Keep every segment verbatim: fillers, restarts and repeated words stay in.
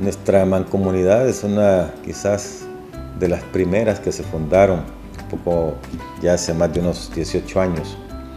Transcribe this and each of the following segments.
Nuestra mancomunidad es una quizás de las primeras que se fundaron, un poco ya hace más de unos dieciocho años,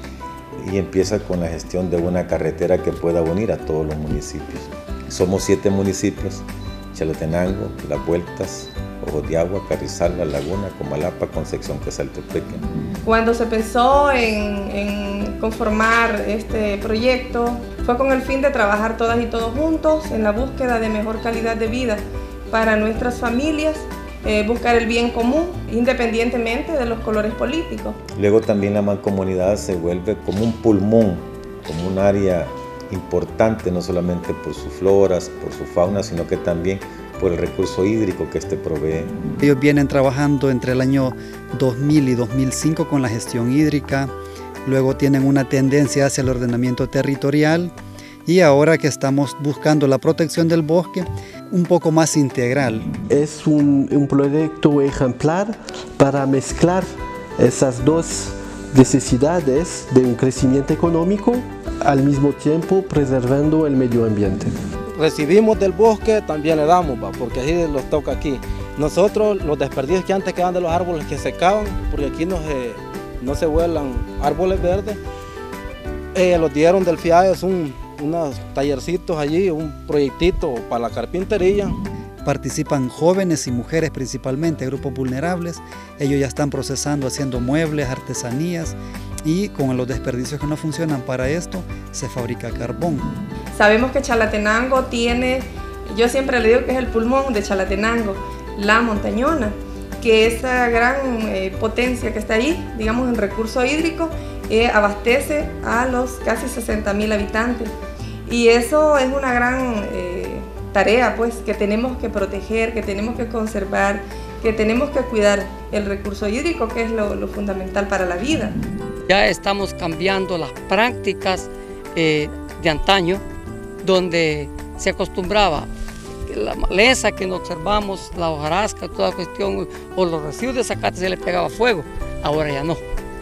y empieza con la gestión de una carretera que pueda unir a todos los municipios. Somos siete municipios: Chalatenango, Las Vueltas, Ojos de Agua, Carrizal, La Laguna, Comalapa, Concepción, Quezaltepeque. Cuando se pensó en, en conformar este proyecto, fue con el fin de trabajar todas y todos juntos en la búsqueda de mejor calidad de vida para nuestras familias, eh, buscar el bien común independientemente de los colores políticos. Luego también la mancomunidad se vuelve como un pulmón, como un área importante, no solamente por sus floras, por su fauna, sino que también por el recurso hídrico que este provee. Ellos vienen trabajando entre el año dos mil y dos mil cinco con la gestión hídrica, luego tienen una tendencia hacia el ordenamiento territorial y ahora que estamos buscando la protección del bosque, un poco más integral. Es un, un proyecto ejemplar para mezclar esas dos necesidades de un crecimiento económico, al mismo tiempo preservando el medio ambiente. Recibimos del bosque, también le damos, ¿va? Porque así los toca aquí. Nosotros, los desperdicios que antes quedaban de los árboles que secaban, porque aquí no se, no se vuelan árboles verdes, eh, los dieron del FIAE, es un, unos tallercitos allí, un proyectito para la carpintería. Participan jóvenes y mujeres principalmente, grupos vulnerables. Ellos ya están procesando, haciendo muebles, artesanías, y con los desperdicios que no funcionan para esto, se fabrica carbón. Sabemos que Chalatenango tiene, yo siempre le digo que es el pulmón de Chalatenango, la montañona, que esa gran eh, potencia que está ahí, digamos en recurso hídrico, eh, abastece a los casi sesenta mil habitantes. Y eso es una gran eh, tarea, pues, que tenemos que proteger, que tenemos que conservar, que tenemos que cuidar el recurso hídrico, que es lo, lo fundamental para la vida. Ya estamos cambiando las prácticas eh, de antaño, donde se acostumbraba la maleza que no observamos, la hojarasca, toda cuestión, o los residuos de zacate se le pegaba fuego. Ahora ya no.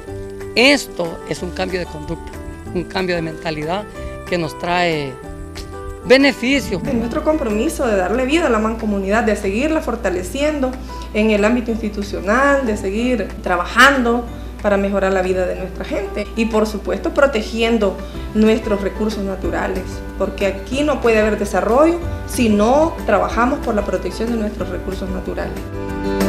Esto es un cambio de conducta, un cambio de mentalidad que nos trae beneficios. Es nuestro compromiso de darle vida a la mancomunidad, de seguirla fortaleciendo en el ámbito institucional, de seguir trabajando para mejorar la vida de nuestra gente y por supuesto protegiendo nuestros recursos naturales, porque aquí no puede haber desarrollo si no trabajamos por la protección de nuestros recursos naturales.